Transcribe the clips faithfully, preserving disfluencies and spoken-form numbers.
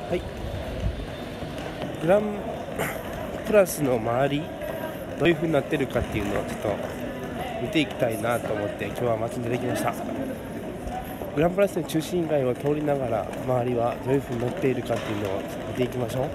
はい、グランプラスの周りどういう風になってるかっていうのをちょっと見ていきたいなと思って今日は街に出てきました。グランプラスの中心街を通りながら周りはどういう風になっているかっていうのを見ていきましょう。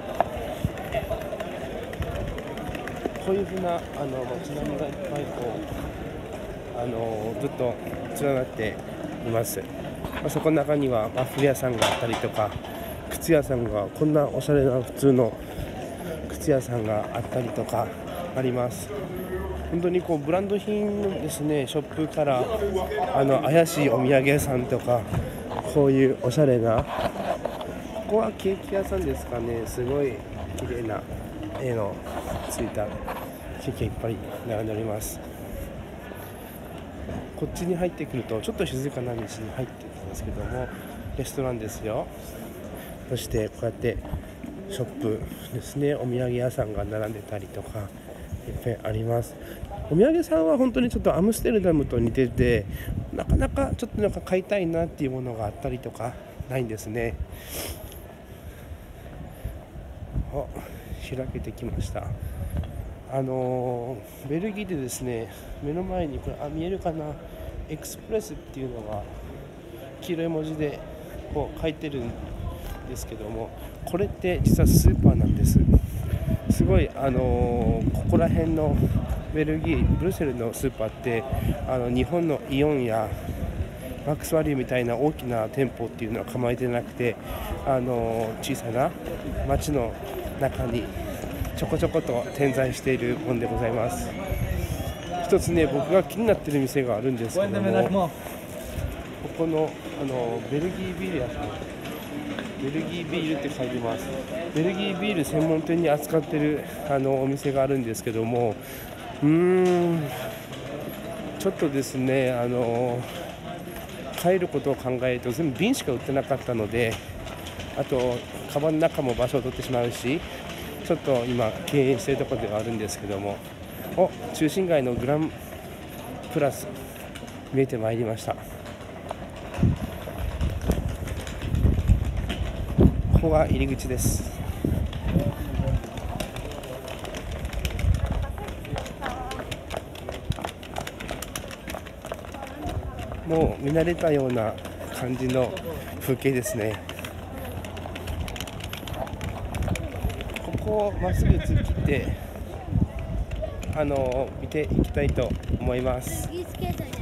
こういう風なあの街並みがいっぱいこうあのずっと連なっています。まあ、そこの中にはワッフル屋さんがあったりとか、靴屋さんがこんなおしゃれな普通の靴屋さんがあったりとかあります。本当にこうブランド品のですねショップからあの怪しいお土産屋さんとか、こういうおしゃれな、ここはケーキ屋さんですかね。すごい綺麗な絵のついたケーキがいっぱい並んでおります。こっちに入ってくるとちょっと静かな道に入ってきますけども、レストランですよ。そしてこうやってショップですね、お土産屋さんが並んでたりとかいっぱいあります。お土産屋さんは本当にちょっとアムステルダムと似てて、なかなかちょっとなんか買いたいなっていうものがあったりとかないんですね。お、開けてきました。あのー、ベルギーでですね、目の前にこれあ見えるかな、エクスプレスっていうのが黄色い文字でこう書いてるんですけども、これって実はスーパーなんです。すごい、あのー、ここら辺のベルギーブルセルのスーパーってあの日本のイオンやマックスバリューみたいな大きな店舗っていうのは構えてなくて、あのー、小さな町の中にちょこちょこと点在しているものでございます。一つね、僕が気になっている店があるんですけども、ここの、あのベルギービール屋さん、ベルギービールって書いてます。ベルギービール専門店に扱っているあのお店があるんですけども、うーんちょっとですね、あの帰ることを考えると全部瓶しか売ってなかったので、あとカバンの中も場所を取ってしまうし、ちょっと今敬遠しているところではあるんですけども、お、中心街のグランプラス見えてまいりました。ここが入り口です。もう見慣れたような感じの風景ですね。ここをまっすぐ突っ切ってあの見ていきたいと思います。